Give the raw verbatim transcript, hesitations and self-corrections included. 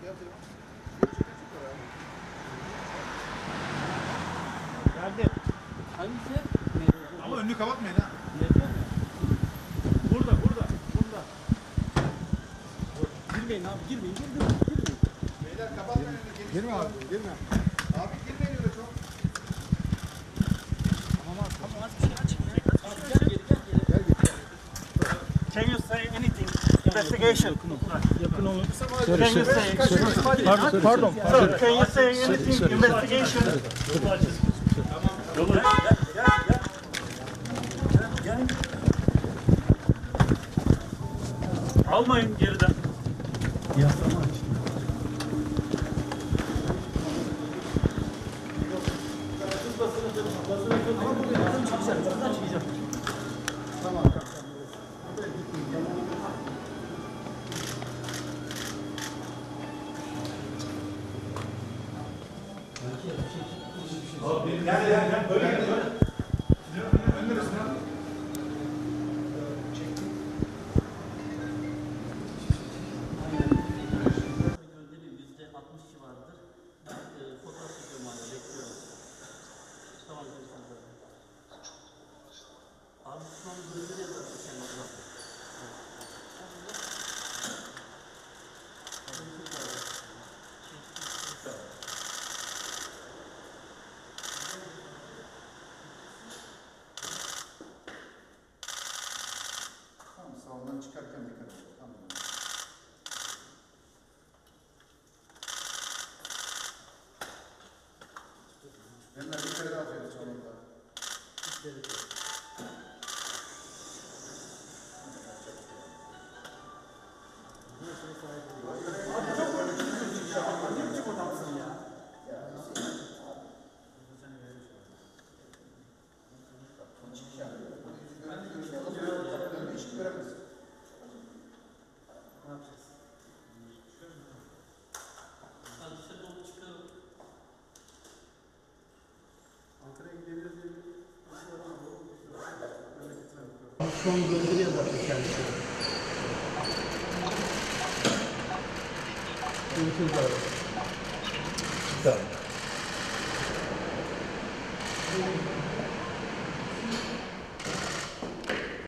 Nerede? Hangisi? Ama önünü kapatmayın ha. Ne diyor? Burada, burada, burada. Girmeyin abi, girmeyin, girmeyin, girmeyin. Beyler kapatmayın önünü. Girme abi, girme. Abi girmeyin öyle çok. Tamam abi, tamam az bir şey aç. Abi gel geri, gel geri. Gel git. Can you say anything? Investigation. Yakın olun. Can you say? Pardon, pardon. Sir, can you say anything? Investigation. Gel, gel, gel. Gel. Almayın geriden. Yaslama aç. Ama bu buradan çıkacak, buradan çıkacak. Tamam. Gel gel gel. Böyle gel böyle. Önüne Sinan. yüzde altmış civarıdır. Ben e, fotoğraf çekiyorum hala, bekliyorum. Tamam, görüşürüz. Abi şu an gönderi yazarız kendimize. Tamam, sağından çıkarken dikkat edin. Tamam. Benimle bir kere daha aferin sonunda. Ne yapacağız? Hadi dışarı doğru çıkalım. Ankara'ya gidebilir diye bir Şu an gönderi yazarız kendisi. Görüşürüz abi. Tamam.